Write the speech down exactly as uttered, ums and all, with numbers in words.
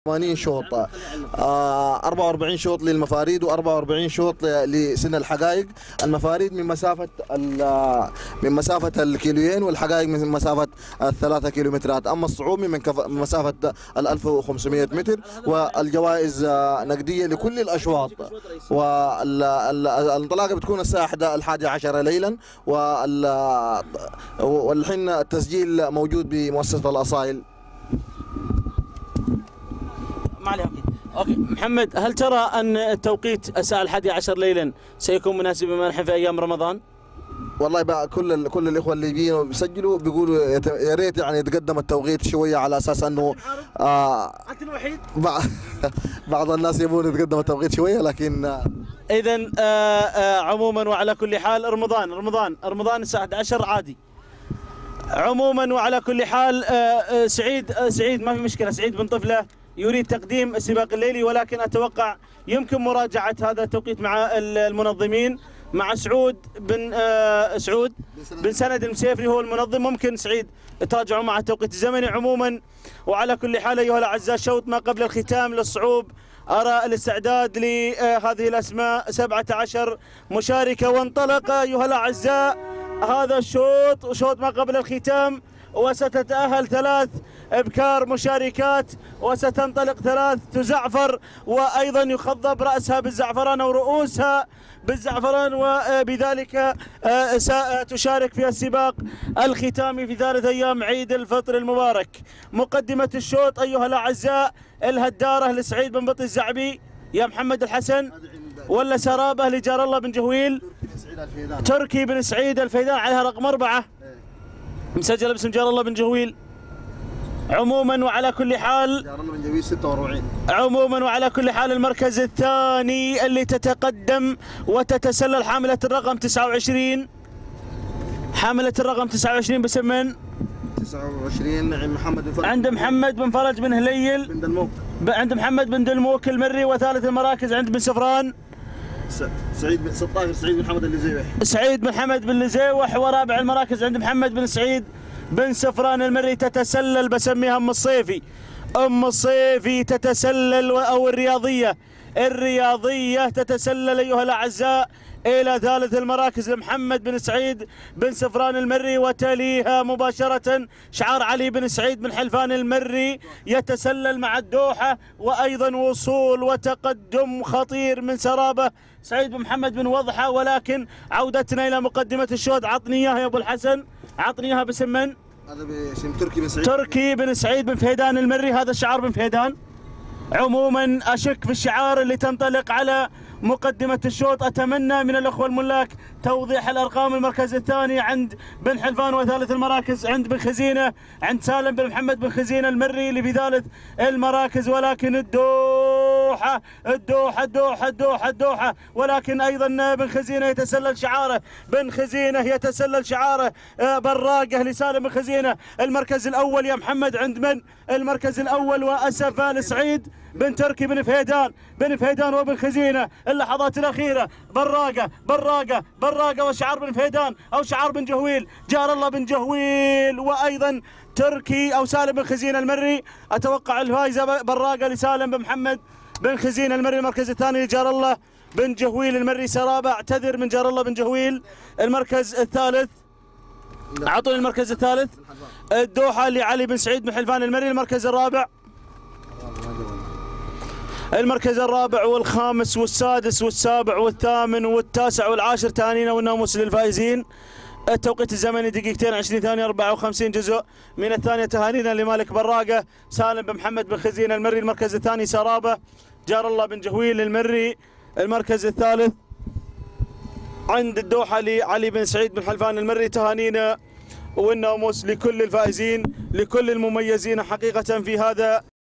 ثمانين شوط، آه أربعة وأربعين شوط للمفاريد وأربعة وأربعين شوط لسن الحقائق. المفاريد من مسافة من مسافة الكيلوين، والحقائق من مسافة الثلاثة كيلومترات. أما الصعوبي من مسافة ال ألف وخمسمائة متر، والجوائز نقدية لكل الأشواط. والانطلاقة بتكون الساعة الحادية عشرة ليلا، والحين التسجيل موجود بمؤسسة الأصائل. ما عليه. اوكي اوكي محمد، هل ترى ان التوقيت الساعه الحادية عشر ليلا سيكون مناسب بما نحن في ايام رمضان؟ والله بقى كل كل الاخوه اللي بيجوا بيسجلوا بيقولوا يا ريت يعني يتقدم التوقيت شويه، على اساس انه آه انت الوحيد. بعض الناس يبون يتقدم التوقيت شويه، لكن آه اذا آه آه عموما وعلى كل حال رمضان رمضان رمضان الساعه أحد عشر عادي. عموما وعلى كل حال آه آه سعيد آه سعيد ما في مشكله. سعيد بن طفله يريد تقديم السباق الليلي، ولكن اتوقع يمكن مراجعه هذا التوقيت مع المنظمين، مع سعود بن آه سعود بن سند المسيفري هو المنظم. ممكن سعيد تراجعوا مع التوقيت الزمني. عموما وعلى كل حال ايها الاعزاء، شوط ما قبل الختام للصعوب. ارى الاستعداد لهذه الاسماء، سبعة عشر مشاركه، وانطلق ايها الاعزاء هذا الشوط، شوط ما قبل الختام، وستتأهل ثلاث ابكار مشاركات، وستنطلق ثلاث تزعفر، وايضا يخضب راسها بالزعفران او رؤوسها بالزعفران، وبذلك ستشارك في السباق الختامي في ثالث ايام عيد الفطر المبارك. مقدمة الشوط ايها الاعزاء، الهدارة لسعيد بن بطي الزعبي يا محمد الحسن، ولا سرابة لجار الله بن جهويل؟ تركي بن سعيد الفيدان، عليها رقم أربعة مسجل باسم جار الله بن جهويل. عموما وعلى كل حال جار الله بن جهويل ستة وأربعين. عموما وعلى كل حال المركز الثاني اللي تتقدم وتتسلل حاملة الرقم تسعة وعشرين، حاملة الرقم تسعة وعشرين باسم من؟ تسعة وعشرين عند محمد بن فرج، عند محمد بن فرج بن هليل بن دلموك، عند محمد بن دلموك المري. وثالث المراكز عند بن سفران سعيد بن ستة عشر سعيد بن حمد اللزيوح، سعيد بن حمد بن لزيوح. ورابع المراكز عند محمد بن سعيد بن سفران المري. تتسلل بسميها ام الصيفي، ام الصيفي تتسلل، او الرياضيه الرياضيه تتسلل ايها الاعزاء الى ثالث المراكز لمحمد بن سعيد بن سفران المري. وتليها مباشره شعار علي بن سعيد بن حلفان المري يتسلل مع الدوحه، وايضا وصول وتقدم خطير من سرابه سعيد بن محمد بن وضحه. ولكن عودتنا الى مقدمه الشوط، عطني اياها يا ابو الحسن، عطني اياها باسم من؟ هذا باسم تركي بن سعيد تركي بن سعيد بن فهيدان المري، هذا الشعار بن فهيدان. عموما اشك في الشعار اللي تنطلق على مقدمة الشوط. اتمنى من الاخوة الملاك توضيح الارقام. المركز الثاني عند بن حلفان، وثالث المراكز عند بن خزينة، عند سالم بن محمد بن خزينة المري اللي في ثالث المراكز. ولكن الدوحة الدوحة الدوحة الدوحة الدوحة ولكن ايضا بن خزينة يتسلل شعاره، بن خزينة يتسلل شعاره، براقة لسالم بن خزينة. المركز الاول يا محمد عند من؟ المركز الاول واسفة لسعيد بن تركي بن فهيدان، بن فهيدان وبن خزينة. اللحظات الأخيرة براقة براقة براقة وشعار بن فهيدان أو شعار بن جهويل، جار الله بن جهويل، وأيضا تركي أو سالم بن خزينة المري. أتوقع الفائزة براقة لسالم بن محمد بن خزينة المري. المركز الثاني لجار الله بن جهويل المري سرابة، اعتذر من جار الله بن جهويل. المركز الثالث، أعطوني المركز الثالث، الدوحة لعلي بن سعيد بن حلفان المري. المركز الرابع، المركز الرابع والخامس والسادس والسابع والثامن والتاسع والعاشر تهانينا والناموس للفائزين. التوقيت الزمني دقيقتين عشرين ثانية أربعة وخمسين جزء من الثانية. تهانينا لمالك براقة، سالم بن محمد بن خزينة المري. المركز الثاني سرابة جار الله بن جهويل المري. المركز الثالث عند الدوحة لعلي بن سعيد بن حلفان المري. تهانينا والناموس لكل الفائزين، لكل المميزين حقيقة في هذا